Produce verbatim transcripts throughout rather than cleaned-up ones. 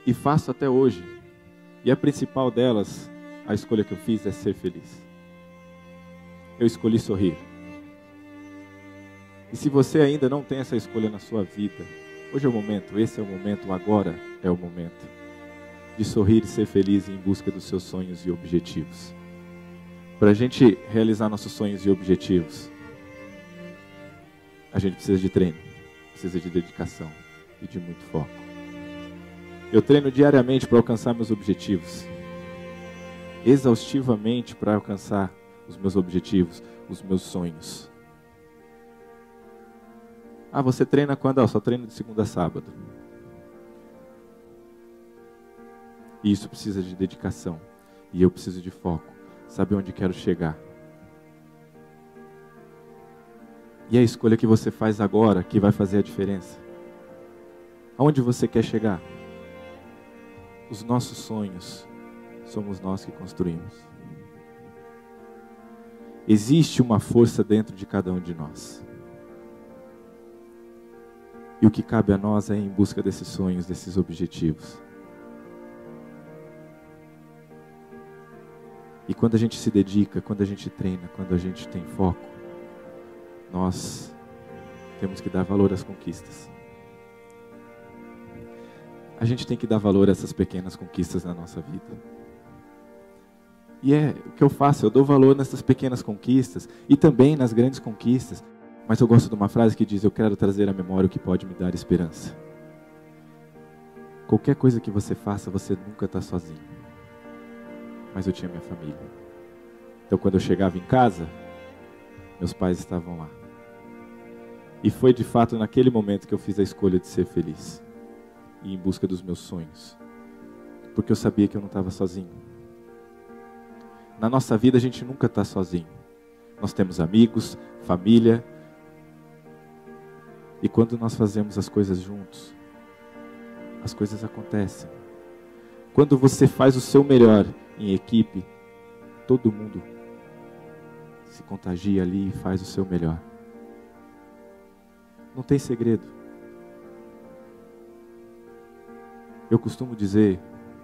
e faço até hoje. E a principal delas, a escolha que eu fiz é ser feliz. Eu escolhi sorrir. E se você ainda não tem essa escolha na sua vida, hoje é o momento, esse é o momento, agora é o momento de sorrir e ser feliz em busca dos seus sonhos e objetivos. Para a gente realizar nossos sonhos e objetivos, a gente precisa de treino, precisa de dedicação e de muito foco. Eu treino diariamente para alcançar meus objetivos, exaustivamente para alcançar os meus objetivos, os meus sonhos. Ah, você treina quando? Ah, só treino de segunda a sábado. E isso precisa de dedicação. E eu preciso de foco. Saber onde quero chegar. E a escolha que você faz agora que vai fazer a diferença. Aonde você quer chegar? Os nossos sonhos somos nós que construímos. Existe uma força dentro de cada um de nós. E o que cabe a nós é ir em busca desses sonhos, desses objetivos. E quando a gente se dedica, quando a gente treina, quando a gente tem foco, nós temos que dar valor às conquistas. A gente tem que dar valor a essas pequenas conquistas na nossa vida. E é o que eu faço, eu dou valor nessas pequenas conquistas e também nas grandes conquistas. Mas eu gosto de uma frase que diz, eu quero trazer à memória o que pode me dar esperança. Qualquer coisa que você faça, você nunca está sozinho. Mas eu tinha minha família. Então quando eu chegava em casa, meus pais estavam lá. E foi de fato naquele momento que eu fiz a escolha de ser feliz. E em busca dos meus sonhos. Porque eu sabia que eu não estava sozinho. Na nossa vida a gente nunca está sozinho. Nós temos amigos, família. E quando nós fazemos as coisas juntos, as coisas acontecem. Quando você faz o seu melhor em equipe, todo mundo se contagia ali e faz o seu melhor. Não tem segredo. Eu costumo dizer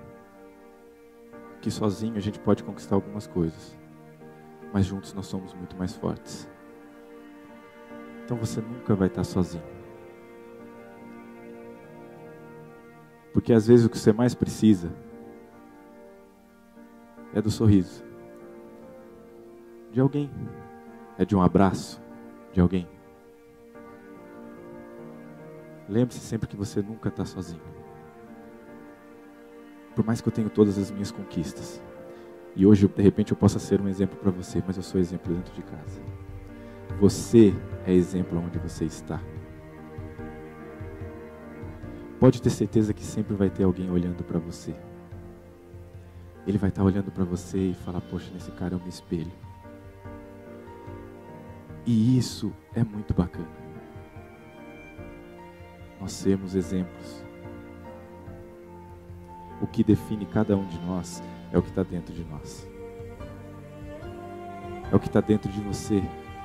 que sozinho a gente pode conquistar algumas coisas, mas juntos nós somos muito mais fortes. Então você nunca vai estar sozinho. Porque às vezes o que você mais precisa é do sorriso. De alguém. É de um abraço de alguém. Lembre-se sempre que você nunca está sozinho. Por mais que eu tenha todas as minhas conquistas. E hoje, de repente, eu possa ser um exemplo para você, mas eu sou exemplo dentro de casa. Você é exemplo onde você está. Pode ter certeza que sempre vai ter alguém olhando para você. Ele vai estar olhando para você e falar, poxa, nesse cara eu me espelho. E isso é muito bacana. Nós sermos exemplos. O que define cada um de nós é o que está dentro de nós. É o que está dentro de você.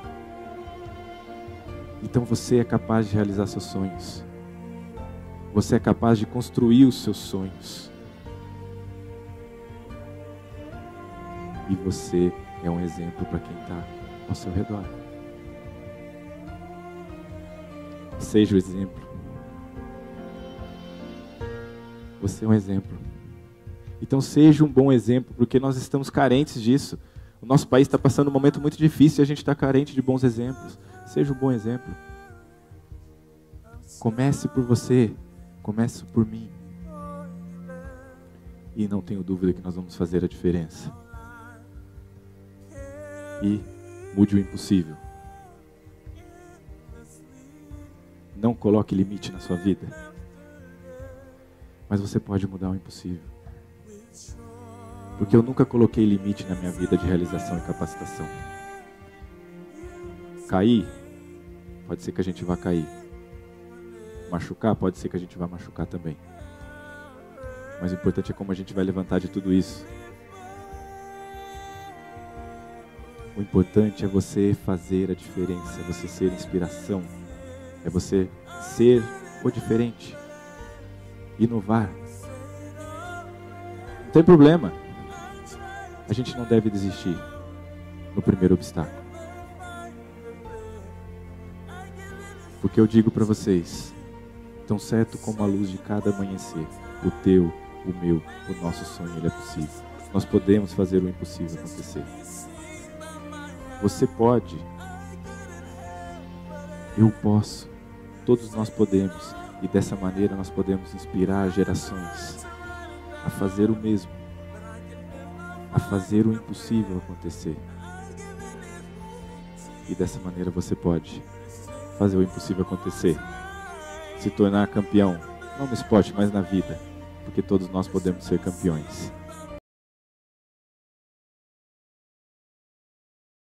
Então você é capaz de realizar seus sonhos. Você é capaz de construir os seus sonhos. E você é um exemplo para quem está ao seu redor. Seja o exemplo. Você é um exemplo. Então seja um bom exemplo, porque nós estamos carentes disso. O nosso país está passando um momento muito difícil e a gente está carente de bons exemplos. Seja um bom exemplo. Comece por você. Comece por mim. E não tenho dúvida que nós vamos fazer a diferença. E mude o impossível. Não coloque limite na sua vida. Mas você pode mudar o impossível. Porque eu nunca coloquei limite na minha vida de realização e capacitação. Cair, pode ser que a gente vá cair. Machucar, pode ser que a gente vá machucar também. Mas o importante é como a gente vai levantar de tudo isso. O importante é você fazer a diferença, é você ser inspiração, é você ser o diferente, inovar. tem problema. A gente não deve desistir no primeiro obstáculo. Porque eu digo para vocês, tão certo como a luz de cada amanhecer, o teu, o meu, o nosso sonho, ele é possível. Nós podemos fazer o impossível acontecer. Você pode. Eu posso. Todos nós podemos. E dessa maneira nós podemos inspirar gerações a fazer o mesmo. A fazer o impossível acontecer. E dessa maneira você pode fazer o impossível acontecer. Se tornar campeão, não no esporte, mas na vida. Porque todos nós podemos ser campeões.